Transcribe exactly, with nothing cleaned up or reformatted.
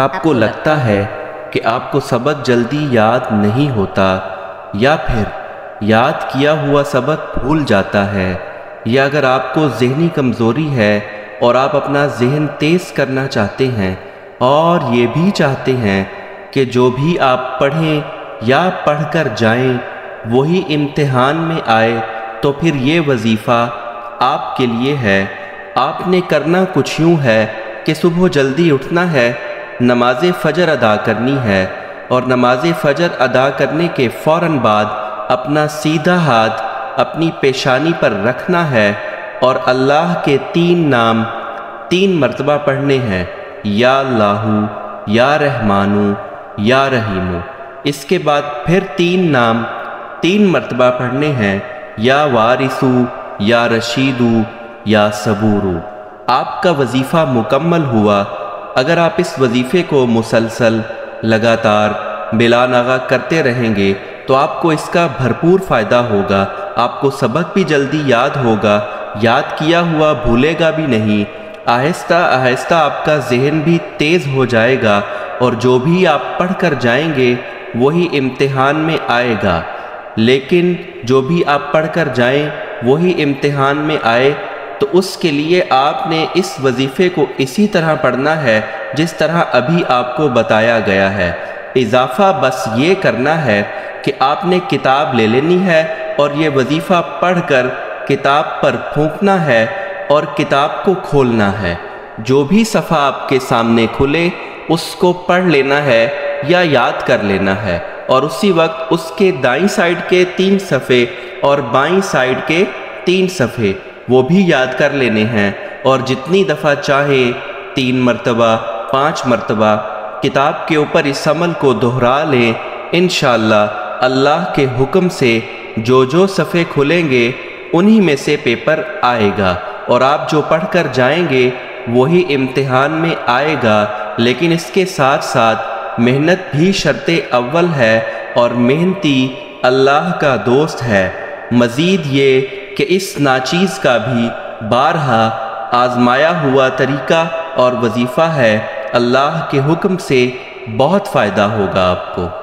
آپ کو لگتا ہے کہ آپ کو سبق جلدی یاد نہیں ہوتا، یا پھر یاد کیا ہوا سبق بھول جاتا ہے، یا اگر آپ کو ذہنی کمزوری ہے اور آپ اپنا ذہن تیز کرنا چاہتے ہیں اور یہ بھی چاہتے ہیں کہ جو بھی آپ پڑھیں یا پڑھ کر جائیں وہی امتحان میں آئے، تو پھر یہ وظیفہ آپ کے لیے ہے۔ آپ نے کرنا کچھ یوں ہے کہ صبح جلدی اٹھنا ہے، نماز فجر ادا کرنی ہے، اور نماز فجر ادا کرنے کے فوراً بعد اپنا سیدھا ہاتھ اپنی پیشانی پر رکھنا ہے اور اللہ کے تین نام تین مرتبہ پڑھنے ہیں، یا اللہ، یا رحمانو، یا رحیمو۔ اس کے بعد پھر تین نام تین مرتبہ پڑھنے ہیں، یا وارثو، یا رشیدو، یا صبورو۔ آپ کا وظیفہ مکمل ہوا۔ اگر آپ اس وظیفے کو مسلسل لگاتار بلا ناغہ کرتے رہیں گے تو آپ کو اس کا بھرپور فائدہ ہوگا۔ آپ کو سبق بھی جلدی یاد ہوگا، یاد کیا ہوا بھولے گا بھی نہیں۔ آہستہ آہستہ آپ کا ذہن بھی تیز ہو جائے گا، اور جو بھی آپ پڑھ کر جائیں گے وہی امتحان میں آئے گا۔ لیکن جو بھی آپ پڑھ کر جائیں وہی امتحان میں آئے تو اس کے لیے آپ نے اس وظیفے کو اسی طرح پڑھنا ہے جس طرح ابھی آپ کو بتایا گیا ہے۔ اضافہ بس یہ کرنا ہے کہ آپ نے کتاب لے لینی ہے اور یہ وظیفہ پڑھ کر کتاب پر پھونکنا ہے اور کتاب کو کھولنا ہے۔ جو بھی صفحہ آپ کے سامنے کھلے اس کو پڑھ لینا ہے یا یاد کر لینا ہے، اور اسی وقت اس کے دائیں سائیڈ کے تین صفحے اور بائیں سائیڈ کے تین صفحے وہ بھی یاد کر لینے ہیں، اور جتنی دفعہ چاہے تین مرتبہ، پانچ مرتبہ کتاب کے اوپر اس عمل کو دہرا لیں۔ انشاءاللہ اللہ کے حکم سے جو جو صفحے کھلیں گے انہی میں سے پیپر آئے گا، اور آپ جو پڑھ کر جائیں گے وہی امتحان میں آئے گا۔ لیکن اس کے ساتھ ساتھ محنت بھی شرط اول ہے، اور محنتی اللہ کا دوست ہے۔ مزید یہ کہ اس ناچیز کا بھی بارہا آزمایا ہوا طریقہ اور وظیفہ ہے، اللہ کے حکم سے بہت فائدہ ہوگا آپ کو۔